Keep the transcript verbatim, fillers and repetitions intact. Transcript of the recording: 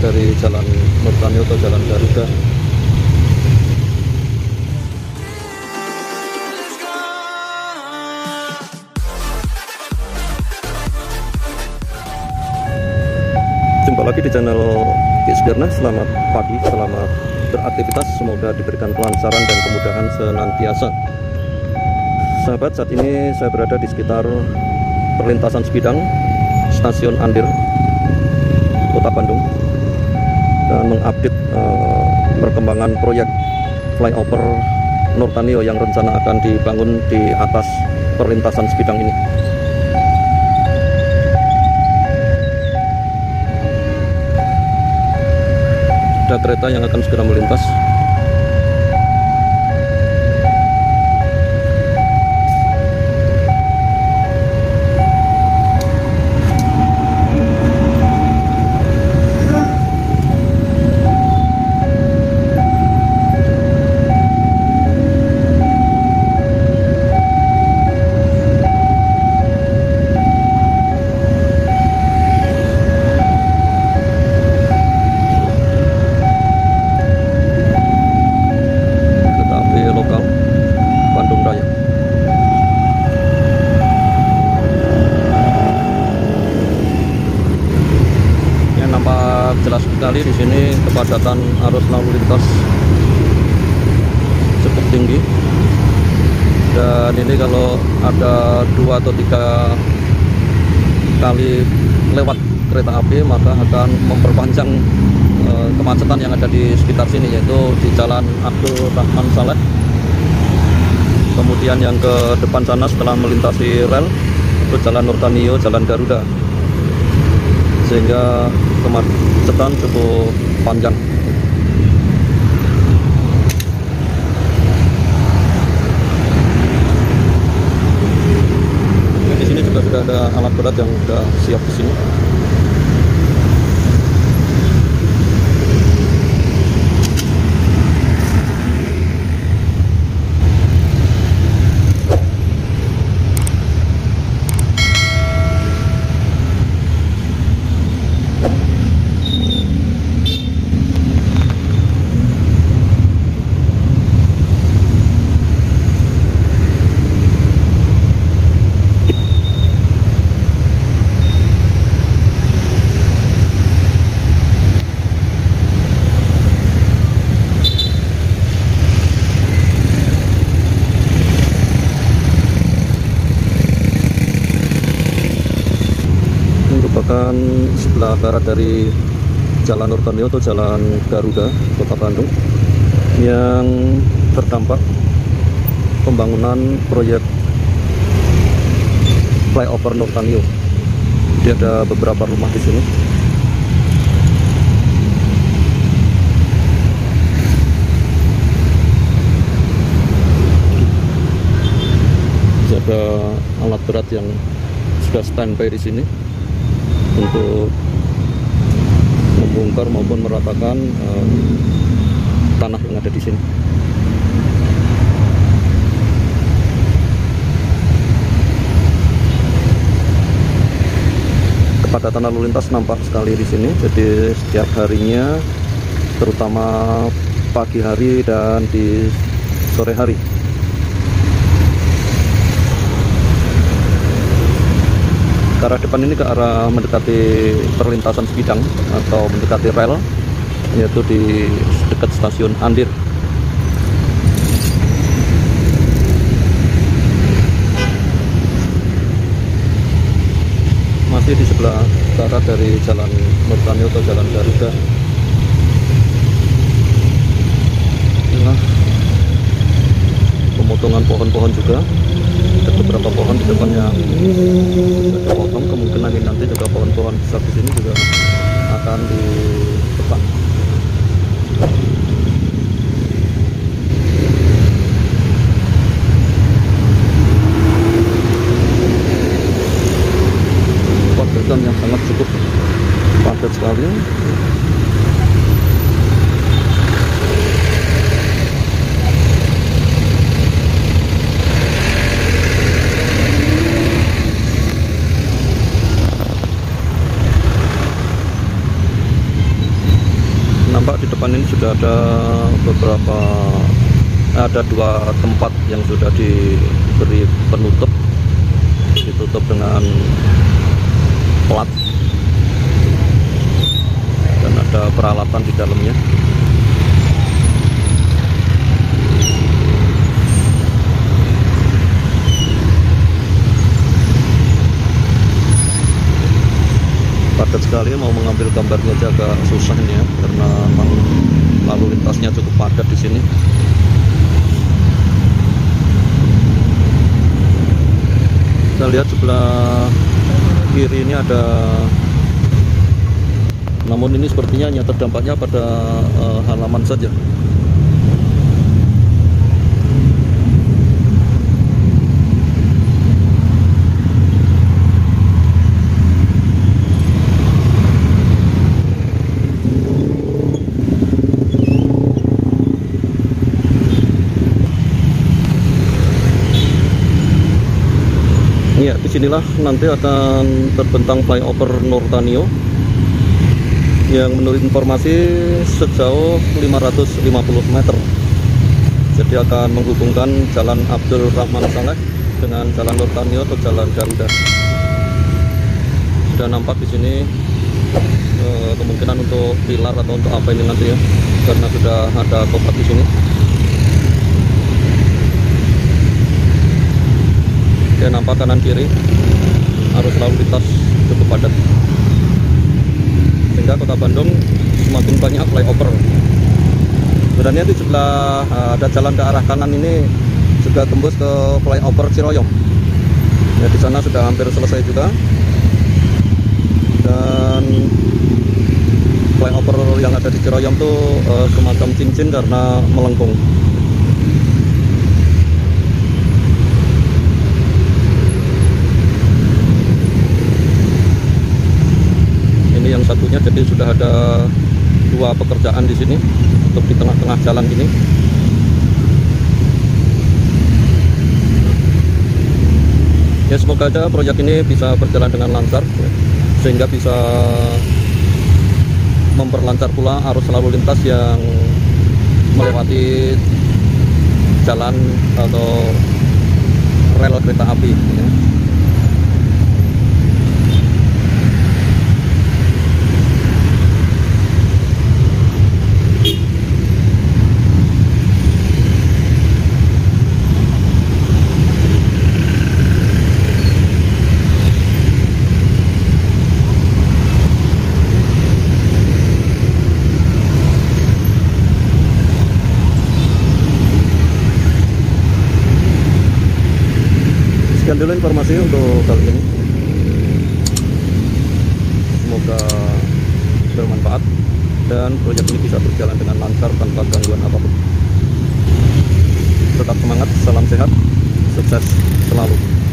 dari Jalan Nurtanio atau Jalan Garuda. Jumpa lagi di channel Kisdirna. Selamat pagi, selamat beraktivitas, semoga diberikan kelancaran dan kemudahan senantiasa. Sahabat, saat ini saya berada di sekitar perlintasan sebidang Stasiun Andir, Kota Bandung, dan mengupdate uh, perkembangan proyek flyover Nurtanio yang rencana akan dibangun di atas perlintasan sebidang ini. Ada kereta yang akan segera melintas. Jelas sekali di sini kepadatan arus lalu lintas cukup tinggi, dan ini kalau ada dua atau tiga kali lewat kereta api maka akan memperpanjang e, kemacetan yang ada di sekitar sini, yaitu di Jalan Abdul Rahman Saleh. Kemudian yang ke depan sana setelah melintasi rel itu Jalan Nurtanio, Jalan Garuda, sehingga kemacetan cukup panjang. Di sini juga sudah ada alat berat yang sudah siap di sini. Merupakan sebelah barat dari Jalan Nurtanio atau Jalan Garuda, Kota Bandung, yang terdampak pembangunan proyek flyover Nurtanio. Jadi ada beberapa rumah di sini. Jadi ada alat berat yang sudah standby di sini untuk membongkar maupun meratakan uh, tanah yang ada di sini. Kepadatan lalu lintas nampak sekali di sini. Jadi setiap harinya, terutama pagi hari dan di sore hari. Ke arah depan ini ke arah mendekati perlintasan sebidang atau mendekati rel, yaitu di dekat Stasiun Andir. Masih di sebelah barat dari Jalan Nurtanio atau Jalan Garuda. Inilah pemotongan pohon-pohon juga. Ada beberapa pohon di depan yang sudah potong, kemungkinan ini nanti juga pohon-pohon besar di sini juga akan ditebang. Kepadatan yang sangat cukup padat sekali. sudah ada beberapa, ada dua tempat yang sudah diberi penutup, ditutup dengan plat, dan ada peralatan di dalamnya. Padat sekali, mau mengambil gambarnya aja agak susah ini ya, karena memang lalu lintasnya cukup padat di sini. Kita lihat sebelah kiri ini ada, namun ini sepertinya hanya terdampaknya pada uh, halaman saja. Ya, disinilah nanti akan terbentang flyover Nurtanio yang menurut informasi sejauh lima ratus lima puluh meter. Jadi akan menghubungkan Jalan Abdul Rahman Saleh dengan Jalan Nurtanio atau Jalan Garuda. Sudah nampak di sini eh, kemungkinan untuk pilar atau untuk apa ini nanti ya, karena sudah ada kotak di sini. Ya, nampak kanan kiri arus lalu lintas cukup padat, sehingga Kota Bandung semakin banyak flyover. Sebenarnya di sebelah ada jalan ke arah kanan ini juga tembus ke flyover Ciroyom. Ya, di sana sudah hampir selesai juga, dan flyover yang ada di Ciroyom tuh uh, semacam cincin karena melengkung. Yang satunya, jadi sudah ada dua pekerjaan di sini untuk di tengah-tengah jalan ini. Ya, semoga aja proyek ini bisa berjalan dengan lancar ya, sehingga bisa memperlancar pula arus lalu lintas yang melewati jalan atau rel kereta api ya. Sekian dulu informasi untuk kali ini. Semoga bermanfaat dan proyek ini bisa berjalan dengan lancar tanpa gangguan apapun. Tetap semangat, salam sehat, sukses selalu.